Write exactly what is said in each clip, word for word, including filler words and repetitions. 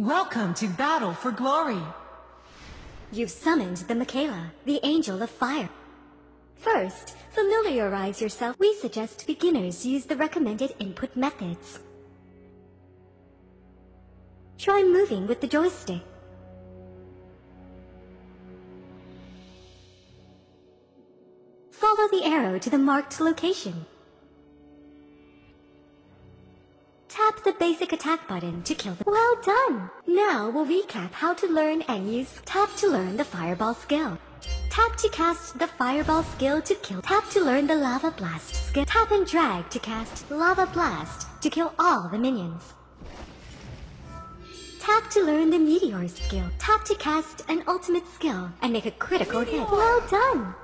Welcome to Battle for Glory. You've summoned the Michaela, the Angel of Fire. First, familiarize yourself. We suggest beginners use the recommended input methods. Try moving with the joystick. Follow the arrow to the marked location. Tap the basic attack button to kill the— Well done! Now we'll recap how to learn and use— Tap to learn the Fireball skill. Tap to cast the Fireball skill to kill— Tap to learn the Lava Blast skill. Tap and drag to cast Lava Blast to kill all the minions. Tap to learn the Meteor skill. Tap to cast an ultimate skill and make a critical hit. Well done!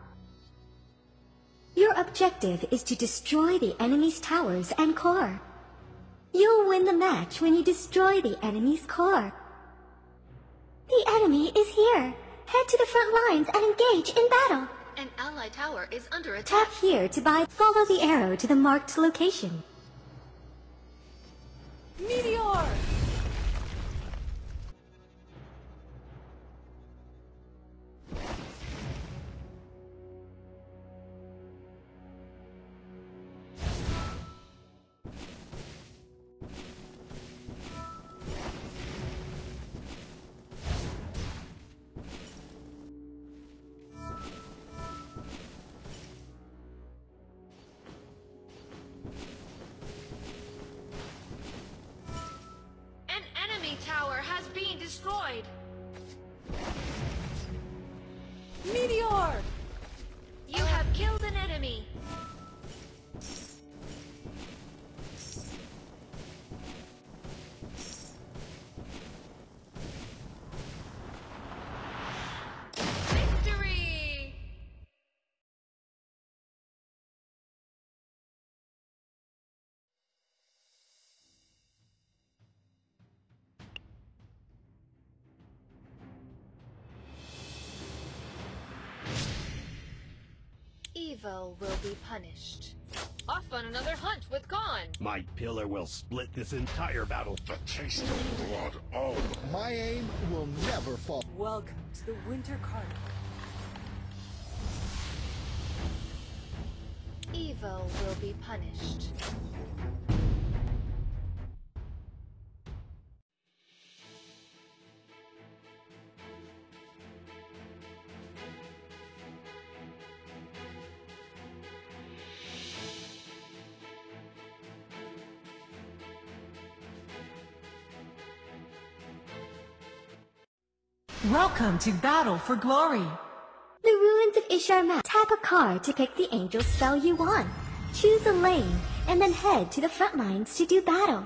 Your objective is to destroy the enemy's towers and core. You'll win the match when you destroy the enemy's core. The enemy is here. Head to the front lines and engage in battle. An ally tower is under attack. Tap here to buy. Follow the arrow to the marked location. Meteor! Tower has been destroyed. Meteor! You have killed an enemy. Victory! Evil will be punished. Off on another hunt with Khan. My pillar will split this entire battle. The taste of blood. Oh, my aim will never fall. Welcome to the Winter Carnival. Evil will be punished. Welcome to Battle for Glory. The Ruins of Ishar map. Tap a card to pick the angel spell you want. Choose a lane, and then head to the front lines to do battle.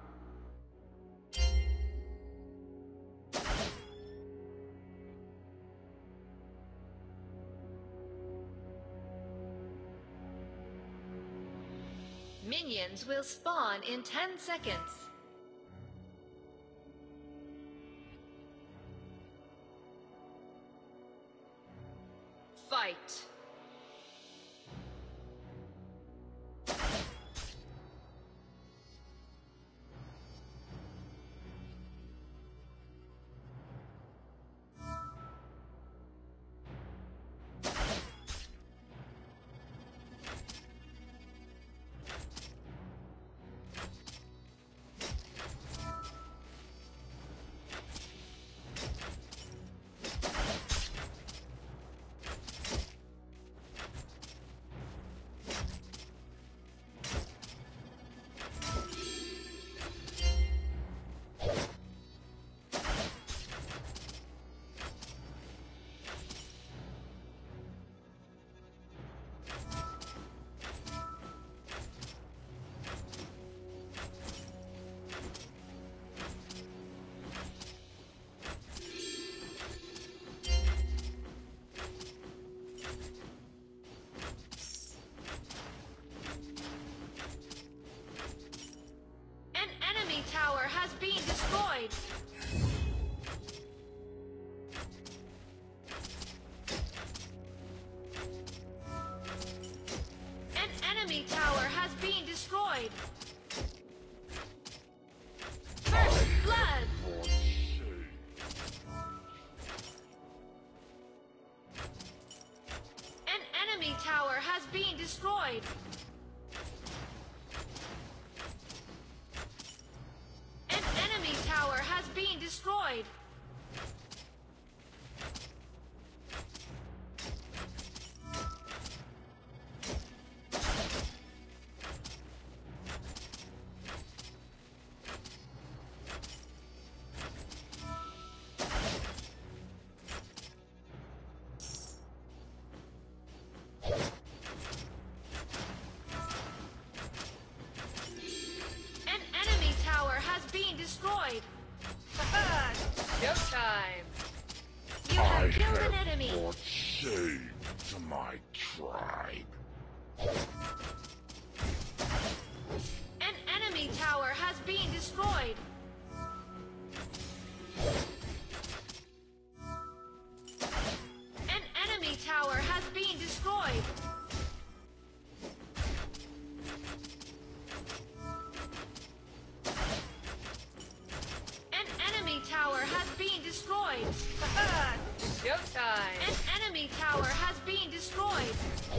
Minions will spawn in ten seconds. Fight. destroyed. An enemy tower has been destroyed. Destroyed. Haha! Showtime! You have I killed have an enemy. brought shame to my tribe. An enemy tower has been destroyed. An enemy tower has been destroyed. Tower has been destroyed. Haha! Showtime! An enemy tower has been destroyed.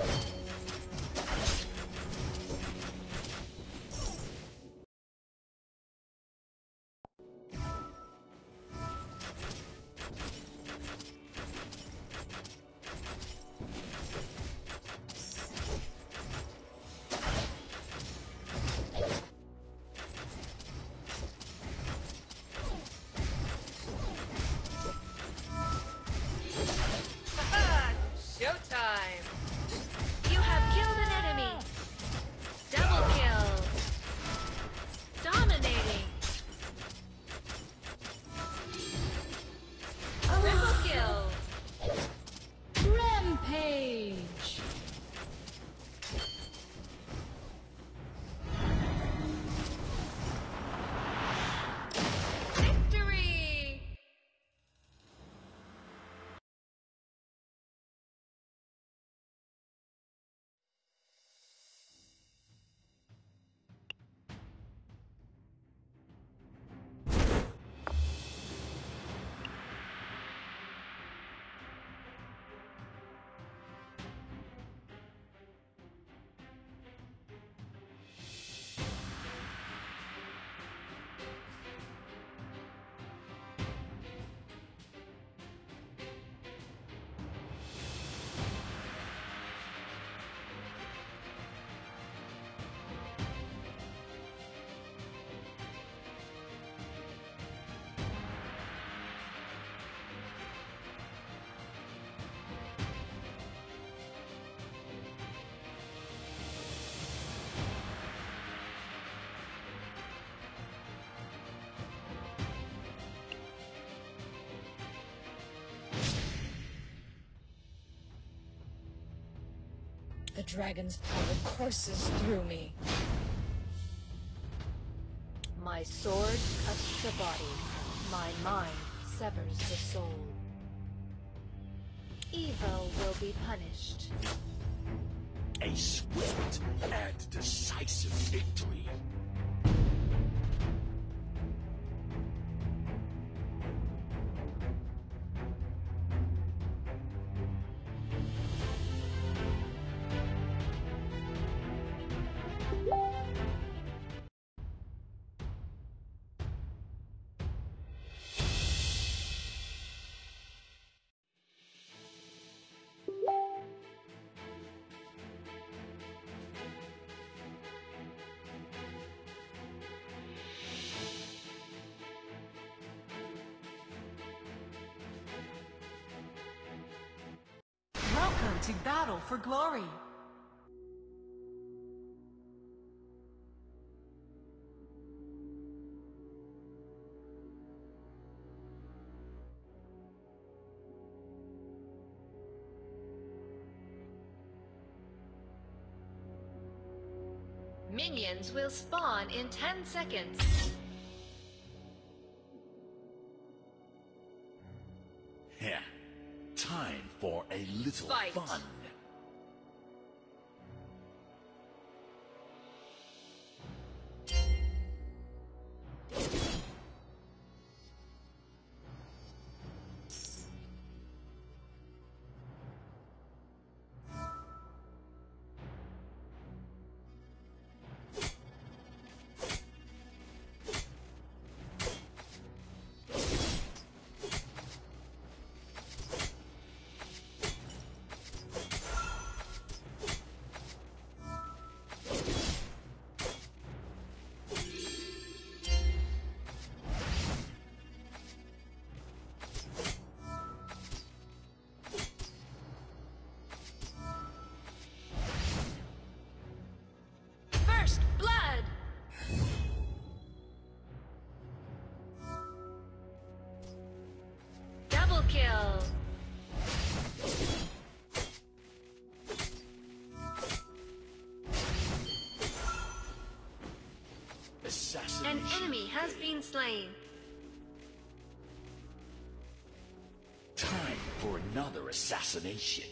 Showtime! You have killed an enemy! Double kill! Dominating! Triple kill! Rampage! Victory! The dragon's power courses through me. My sword cuts the body. My mind severs the soul. Evil will be punished. A swift and decisive victory. Welcome to Battle for Glory. Minions will spawn in ten seconds. Yeah. Time for a little Fight. fun. kill. Assassination. An enemy has been slain. Time for another assassination.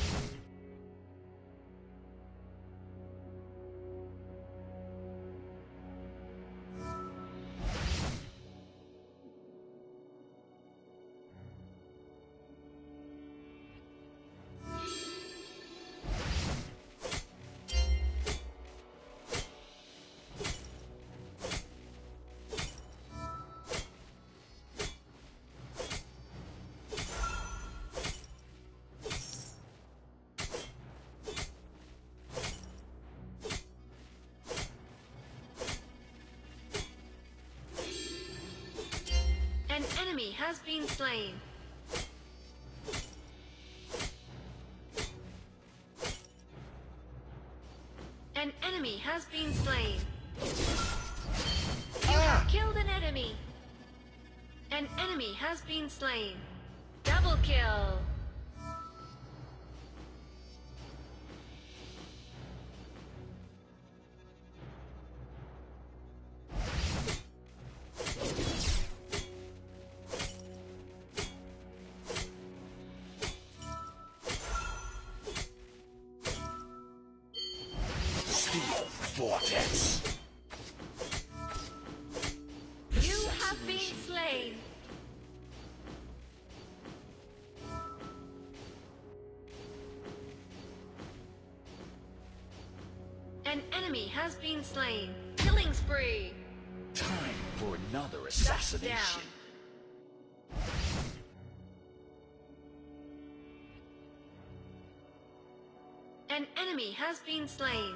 An enemy has been slain. An enemy has been slain. You have killed an enemy. An enemy has been slain. Double kill. Vortex. You have been slain. An enemy has been slain. Killing spree. Time for another assassination. An enemy has been slain.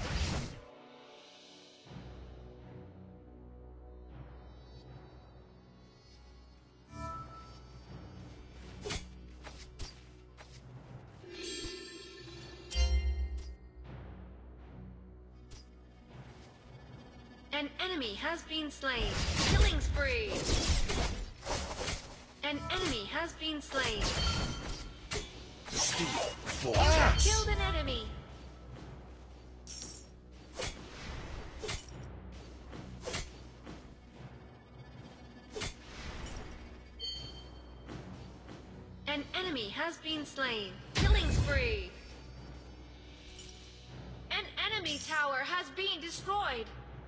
An enemy has been slain. Killing spree. An enemy has been slain. Steel Vortex. Killed an enemy. An enemy has been slain. Killing spree. An enemy tower has been destroyed.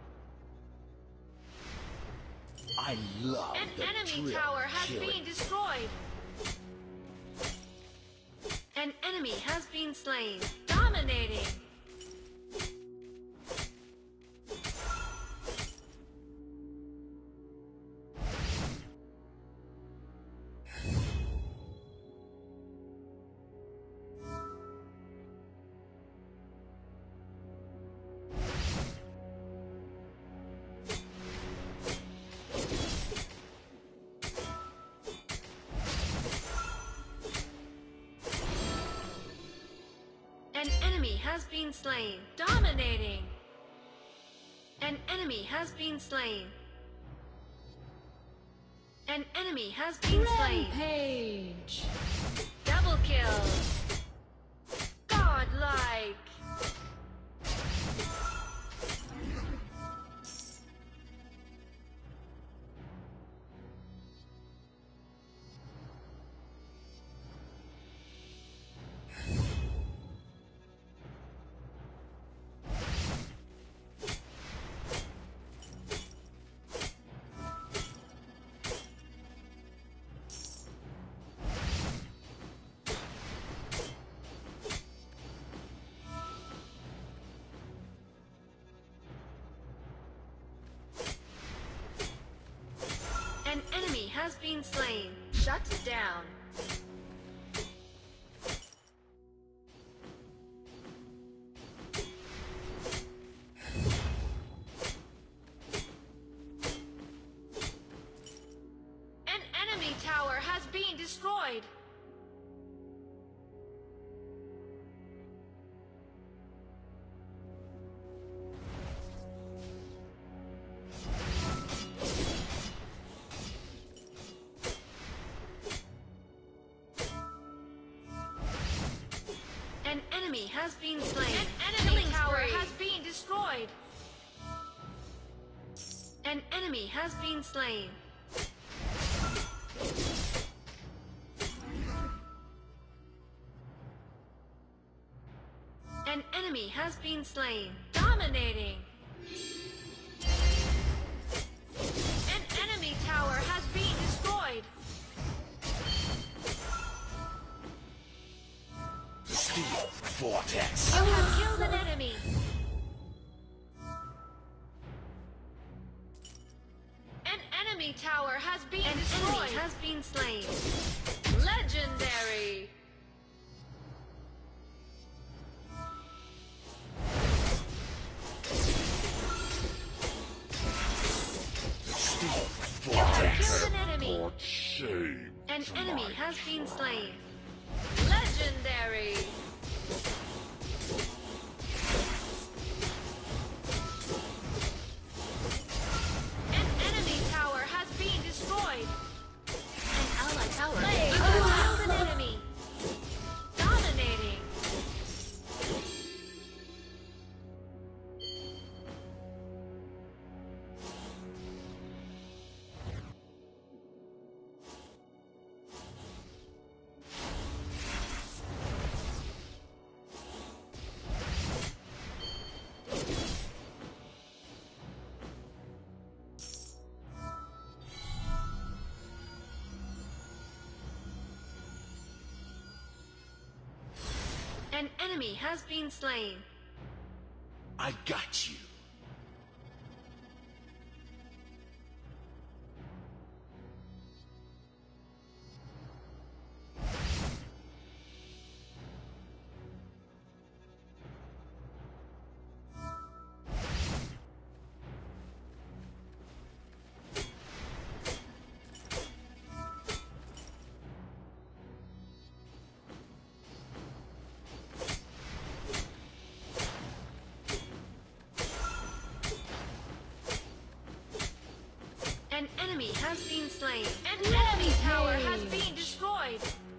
I love An the enemy thrill tower of has killing. been destroyed. An enemy has been slain. Dominating. An enemy has been slain. Dominating. An enemy has been slain. An enemy has been slain. Rampage. Double kill. Godlike. An enemy has been slain. Shut down. An enemy tower has been destroyed. has been slain. An enemy enemy tower spree. has been destroyed. An enemy has been slain. An enemy has been slain. Dominating. An enemy tower has been destroyed. Steel vortex. You have killed an enemy. An enemy tower has been an destroyed. Enemy has been slain. Legendary. Steel You have vortex. killed an enemy. Brought shame An to enemy my has been tribe. slain. Legendary. An enemy tower has been destroyed. An ally tower. Play. You have killed an enemy. Dominating. An enemy has been slain. I got you. An enemy has been slain. An enemy tower has been destroyed.